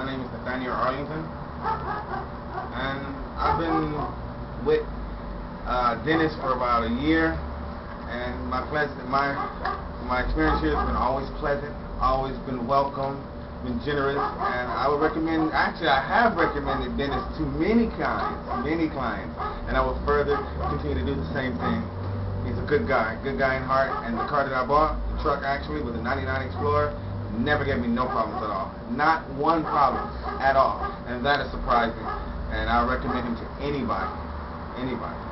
name is Nathaniel A, and I've been with Venice for about a year, and my experience here has been always pleasant, always been welcome, been generous, and I would recommend, actually I have recommended Venice to many clients, and I will further continue to do the same thing. He's a good guy in heart, and the car that I bought, the truck actually, was a 99 Explorer, never gave me no problems at all. Not one problem at all, and that is surprising, and I recommend him to anybody.